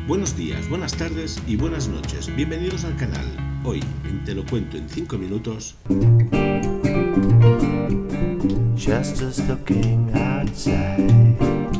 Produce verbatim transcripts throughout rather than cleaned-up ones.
Buenos días, buenas tardes y buenas noches. Bienvenidos al canal. Hoy, en Te lo cuento en cinco minutos. Just looking outside.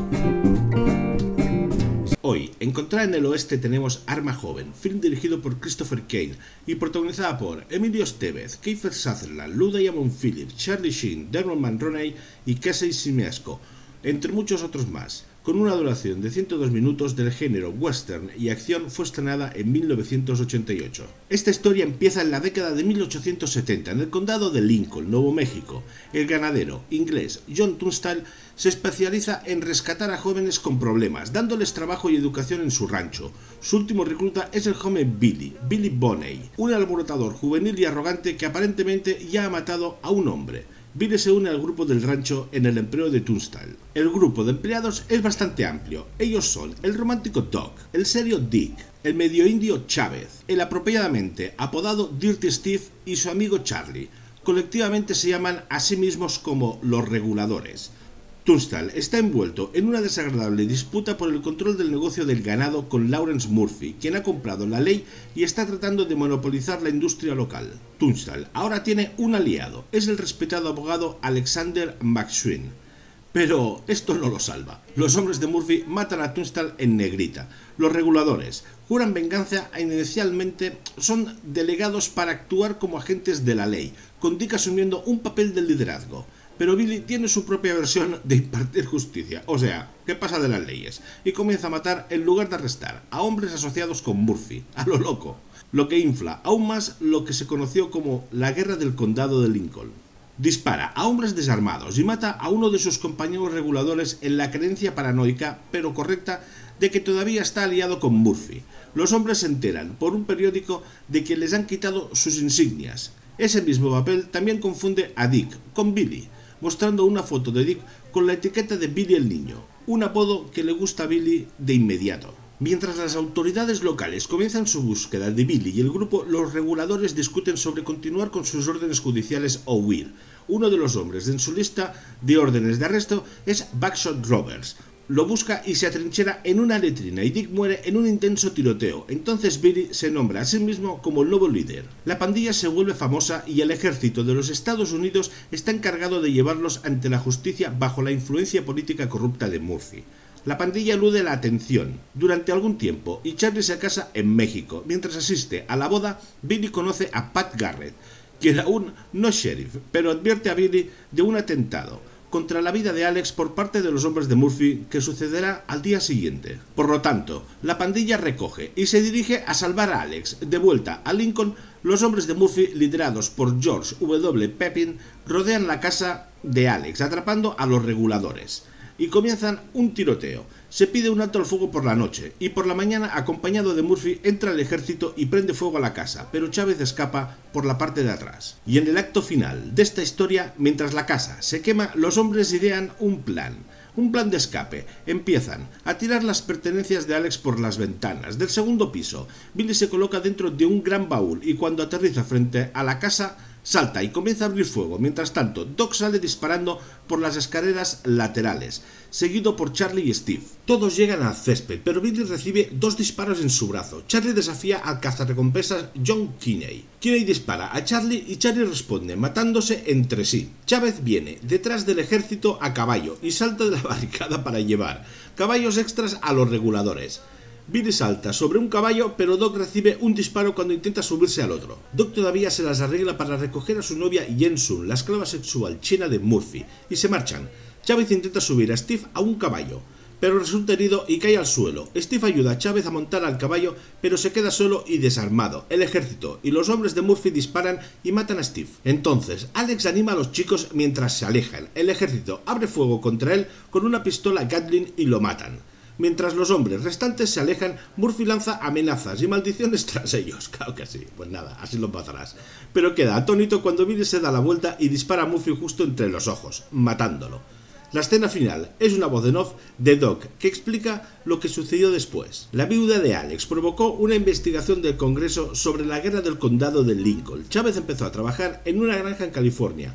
Hoy, Encontrar en el Oeste tenemos Arma Joven, film dirigido por Christopher Kane y protagonizada por Emilio Estevez, Kiefer Sutherland, Lou Diamond Phillips, Charlie Sheen, Dermot Mulroney y Casey Siemaszko, entre muchos otros más. Con una duración de ciento dos minutos, del género western y acción, fue estrenada en mil novecientos ochenta y ocho. Esta historia empieza en la década de mil ochocientos setenta, en el condado de Lincoln, Nuevo México. El ganadero inglés John Tunstall se especializa en rescatar a jóvenes con problemas, dándoles trabajo y educación en su rancho. Su último recluta es el joven Billy, Billy Bonney, un alborotador juvenil y arrogante que aparentemente ya ha matado a un hombre. Billy se une al grupo del rancho en el empleo de Tunstall. El grupo de empleados es bastante amplio. Ellos son el romántico Doc, el serio Dick, el medio indio Chávez, el apropiadamente apodado Dirty Steve y su amigo Charlie. Colectivamente se llaman a sí mismos como los reguladores. Tunstall está envuelto en una desagradable disputa por el control del negocio del ganado con Lawrence Murphy, quien ha comprado la ley y está tratando de monopolizar la industria local. Tunstall ahora tiene un aliado, es el respetado abogado Alexander McSween. Pero esto no lo salva. Los hombres de Murphy matan a Tunstall en negrita. Los reguladores juran venganza e inicialmente son delegados para actuar como agentes de la ley, con Dick asumiendo un papel de liderazgo. Pero Billy tiene su propia versión de impartir justicia, o sea, que pasa de las leyes, y comienza a matar en lugar de arrestar a hombres asociados con Murphy, a lo loco, lo que infla aún más lo que se conoció como la Guerra del Condado de Lincoln. Dispara a hombres desarmados y mata a uno de sus compañeros reguladores en la creencia paranoica, pero correcta, de que todavía está aliado con Murphy. Los hombres se enteran por un periódico de que les han quitado sus insignias. Ese mismo papel también confunde a Dick con Billy, mostrando una foto de Dick con la etiqueta de Billy el Niño, un apodo que le gusta a Billy de inmediato. Mientras las autoridades locales comienzan su búsqueda de Billy y el grupo, los reguladores discuten sobre continuar con sus órdenes judiciales o huir. Uno de los hombres en su lista de órdenes de arresto es Buckshot Roberts. Lo busca y se atrinchera en una letrina y Dick muere en un intenso tiroteo. Entonces Billy se nombra a sí mismo como el nuevo líder. La pandilla se vuelve famosa y el ejército de los Estados Unidos está encargado de llevarlos ante la justicia bajo la influencia política corrupta de Murphy. La pandilla elude la atención durante algún tiempo y Charlie se casa en México. Mientras asiste a la boda, Billy conoce a Pat Garrett, quien aún no es sheriff, pero advierte a Billy de un atentado contra la vida de Alex por parte de los hombres de Murphy que sucederá al día siguiente. Por lo tanto, la pandilla recoge y se dirige a salvar a Alex. De vuelta a Lincoln, los hombres de Murphy, liderados por George W. Pepin, rodean la casa de Alex, atrapando a los reguladores, y comienzan un tiroteo. Se pide un alto al fuego por la noche, y por la mañana, acompañado de Murphy, entra el ejército y prende fuego a la casa, pero Chávez escapa por la parte de atrás. Y en el acto final de esta historia, mientras la casa se quema, los hombres idean un plan. Un plan de escape. Empiezan a tirar las pertenencias de Alex por las ventanas del segundo piso. Billy se coloca dentro de un gran baúl y cuando aterriza frente a la casa, salta y comienza a abrir fuego. Mientras tanto, Doc sale disparando por las escaleras laterales, seguido por Charlie y Steve. Todos llegan al césped, pero Billy recibe dos disparos en su brazo. Charlie desafía al cazarrecompensas John Kinney. Kinney dispara a Charlie y Charlie responde, matándose entre sí. Chávez viene detrás del ejército a caballo y salta de la barricada para llevar caballos extras a los reguladores. Billy salta sobre un caballo, pero Doc recibe un disparo cuando intenta subirse al otro. Doc todavía se las arregla para recoger a su novia Yen Sun, la esclava sexual china de Murphy, y se marchan. Chávez intenta subir a Steve a un caballo, pero resulta herido y cae al suelo. Steve ayuda a Chávez a montar al caballo, pero se queda solo y desarmado. El ejército y los hombres de Murphy disparan y matan a Steve. Entonces, Alex anima a los chicos mientras se alejan. El ejército abre fuego contra él con una pistola Gatling y lo matan. Mientras los hombres restantes se alejan, Murphy lanza amenazas y maldiciones tras ellos. Claro que sí, pues nada, así los matarás. Pero queda atónito cuando Billy se da la vuelta y dispara a Murphy justo entre los ojos, matándolo. La escena final es una voz en off de Doc que explica lo que sucedió después. La viuda de Alex provocó una investigación del Congreso sobre la guerra del condado de Lincoln. Chávez empezó a trabajar en una granja en California.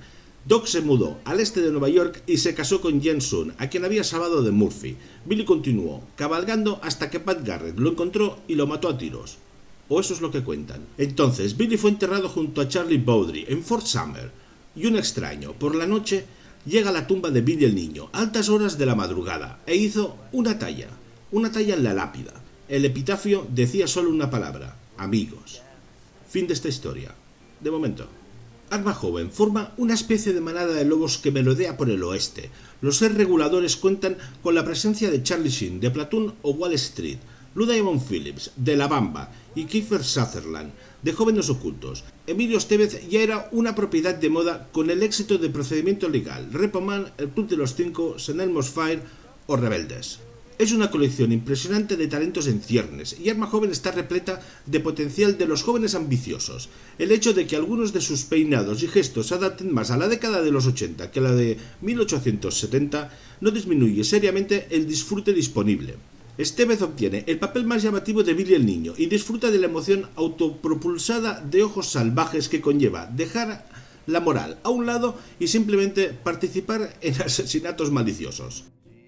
Doc se mudó al este de Nueva York y se casó con Jen Sun, a quien había salvado de Murphy. Billy continuó cabalgando hasta que Pat Garrett lo encontró y lo mató a tiros. O eso es lo que cuentan. Entonces, Billy fue enterrado junto a Charlie Bowdry en Fort Sumner. Y un extraño, por la noche, llega a la tumba de Billy el niño, a altas horas de la madrugada, e hizo una talla. Una talla en la lápida. El epitafio decía solo una palabra: amigos. Fin de esta historia. De momento. Arma Joven forma una especie de manada de lobos que melodea por el oeste. Los seis reguladores cuentan con la presencia de Charlie Sheen, de Platoon o Wall Street, Lou Diamond Phillips, de La Bamba, y Kiefer Sutherland, de Jóvenes Ocultos. Emilio Estevez ya era una propiedad de moda con el éxito de Procedimiento Legal, Repo Man, El Club de los Cinco, Saint Elmo's Fire o Rebeldes. Es una colección impresionante de talentos en ciernes, y Arma Joven está repleta de potencial de los jóvenes ambiciosos. El hecho de que algunos de sus peinados y gestos se adapten más a la década de los ochenta que a la de mil ochocientos setenta no disminuye seriamente el disfrute disponible. Estevez obtiene el papel más llamativo de Billy el niño y disfruta de la emoción autopropulsada de ojos salvajes que conlleva dejar la moral a un lado y simplemente participar en asesinatos maliciosos.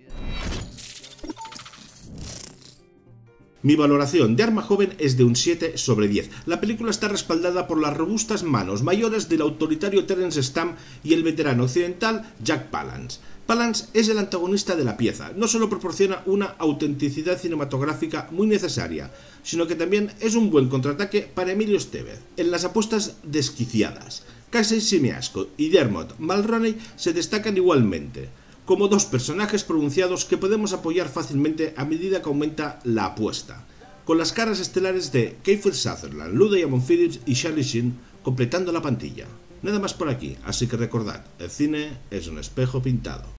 Mi valoración de Arma Joven es de un siete sobre diez. La película está respaldada por las robustas manos mayores del autoritario Terence Stamp y el veterano occidental Jack Palance. Palance es el antagonista de la pieza. No solo proporciona una autenticidad cinematográfica muy necesaria, sino que también es un buen contraataque para Emilio Estevez en las apuestas desquiciadas. Casey Simeasco y Dermot Mulroney se destacan igualmente como dos personajes pronunciados que podemos apoyar fácilmente a medida que aumenta la apuesta, con las caras estelares de Kiefer Sutherland, Lou Diamond Phillips y Charlie Sheen completando la pantalla. Nada más por aquí, así que recordad, el cine es un espejo pintado.